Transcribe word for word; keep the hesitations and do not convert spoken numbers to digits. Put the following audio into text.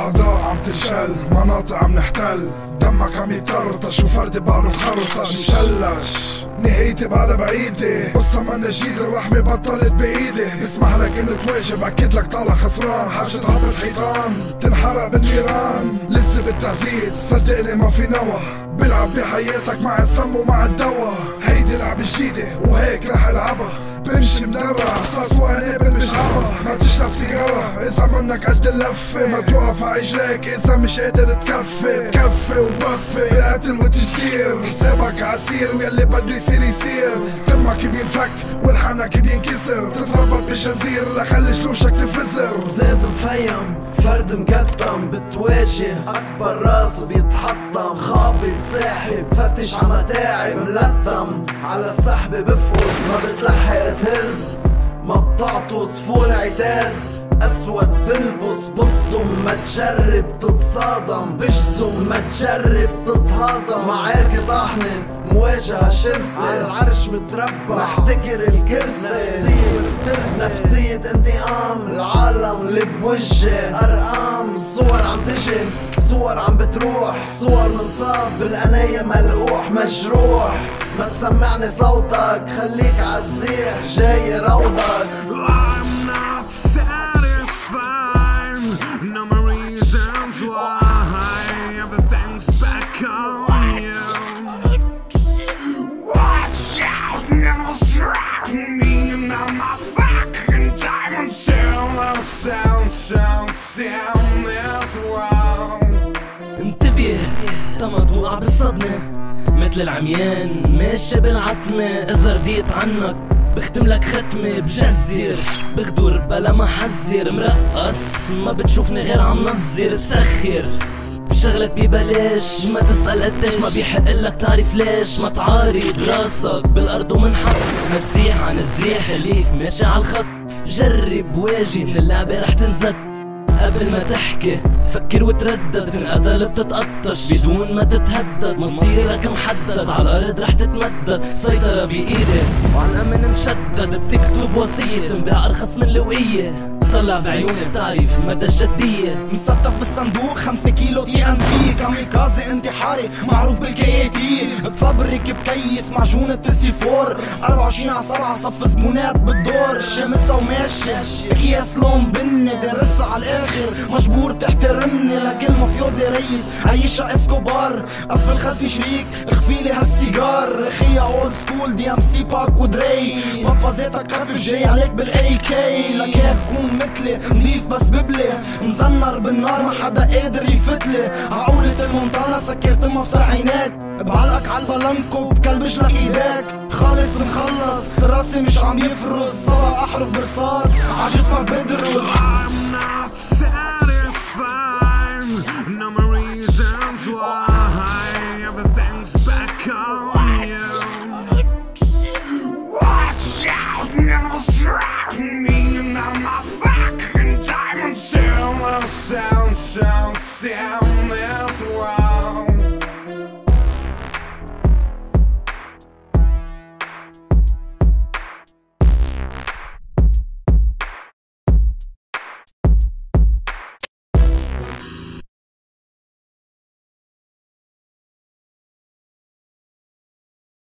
أعضاء عم تنشل، مناطق عم نحتل، دمك عم يطرطش وفرد بعده مخرطش مشلش. نهايتي بعد بعيدة، قصة منا جيدة، الرحمة بطلت بإيدي. بسمح لك انه تواجه، بأكد لك طالع خسران، حاجة هبط حيطان تنحرق بالنيران. لسه بالتعذيب صدقني ما في نوى، بلعب بحياتك مع السم ومع الدوا. هيدي لعبة جديدة وهيك رح العبها، بمشي مدرع صاص وعنابل مش عبا. ما تشرب سيجارة إذا منك قد اللفة، ما توقف عجلك إذا مش قادر تكفي. تكفي وبوفي بالقتل والتجسير، حسابك عسير ويلي بده يصير يصير. دمك بينفك والحنك بينكسر، تتربط بشنزير لخلي شلوشك تنفزر. زاز مفيم فرد مقطم، بتواجه أكبر راس بيتحطم. خابط ساحب فتش ع متاعب، ملتم على السحب بفقص ما بتلحق تهز. ما بتعطس فوق العتاد أسود بلبس بصدم، ما تجرب تتصادم بجزم، ما تجرب تتهاضم. معاركة طاحنة مواجهة شرسة، على العرش متربع محتكر الكرسي. نفسية مفترسة نفسية انتقام، العالم اللي بوجه أرقام. الصور عم تجي صور عم بتروح، صور منصاب بالقناية ملقوح مجروح. ما تسمعني صوتك خليك عالزيح جاي روضك. I'm not satisfied, no more reasons why everything's back on you. Watch out, never strike me, and I'm a fucking diamond sound, sound, sound, sound as well. انتبه طمط وقع بالصدمة، مثل العميان ماشي بالعتمة. إذا رديت عنك بختم لك ختمة، بجزر بغدر بلا ما حذر. مرقص ما بتشوفني غير عم نظر، بسخر بشغلك ببلاش. ما تسأل قديش ما بيحق لك تعرف ليش. ما تعارض راسك بالأرض ومنحط، ما تزيح عن الزيح ليك ماشي عالخط. جرب واجه من اللعبة رح تنزد، قبل ما تحكي فكر وتردد. تنقتل بتتقطش بدون ما تتهدد، مصيرك محدد على الارض رح تتمدد. سيطرة بايدك وعلى الامن مشدد، بتكتب وصية تنباع ارخص من الوقية. طلع بعيوني بتعرف مدى الجدية. مستف بالصندوق خمسة كيلو تي ان في، كاميكازي انتحاري معروف بالكي اي تي. بفبرك بكيس معجونة تسي فور، أربعة وعشرين على سبعة صف زبونات بالدور. شمسة وماشي اكياس لون بني، دارسها على الاخر مجبور تحترمني. لكل مافيوزي ريس عيشها اسكوبار، قفل خزني شريك اخفيلي هالسيجار. خيا اولد سكول دي ام سي باك ودري، بابا زيتك خفف جاي عليك بالاي كي. لك هيك كون مثلي نضيف بس ببلي، مزنر بالنار ما حدا قادر يفتلي. عقولة المونتانا سكرت مفتح عينيك، بعلقك عالبلنكو بكلبش لك ايديك. خالص مخلص راسي مش عم يفرز، سبع احرف برصاص عجسمك بدرس. I'm not satisfied, no more reasons why everything's back on you. Watch out, never strike me, and I'm a fucking diamond sound, sound, sound, sound as well.